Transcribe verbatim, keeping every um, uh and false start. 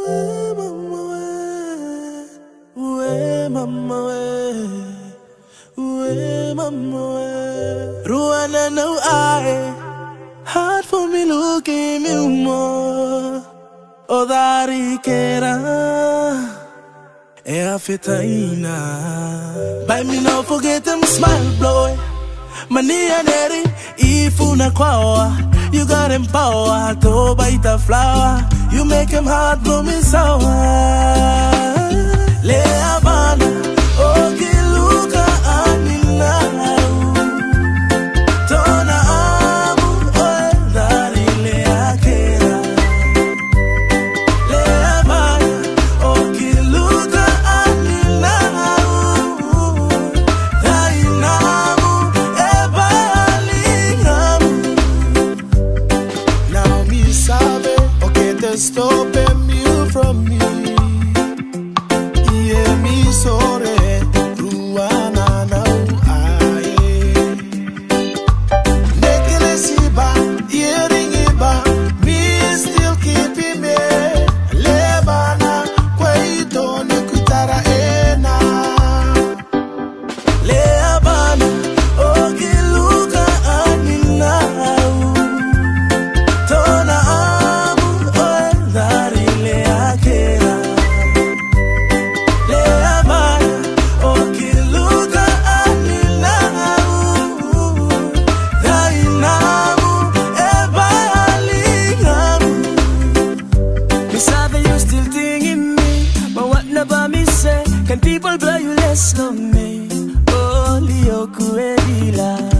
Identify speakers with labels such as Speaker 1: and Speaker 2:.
Speaker 1: Uwe mama we, uwe mama we. Ruana no I, hard for me looking me more. Odari kera, e afetaina. By me no forget them smile blow. Mania neri, ifuna kwawa. You got him power to bite a flower. You make him hard blow me sour. Le Habana, okiluka anina. Tona amu oe dari le akera. Le Habana, okiluka anina. Dari namu eba lingamu.
Speaker 2: Now me sabe, okay, to stop you from me. Yeah, me sorry, Ruana now I. Nekele siba, hearing iba, me still keeping me. Lebana, kwaito nekutara ena.
Speaker 1: Le Habana, okiluka anina. Tona amu oe dari le akera. Le Habana, okiluka anina. Dari namu eba lingamu.
Speaker 3: Me sabe you still thinking me, but what never me say? Can people blow you less love me? Only your kuedila.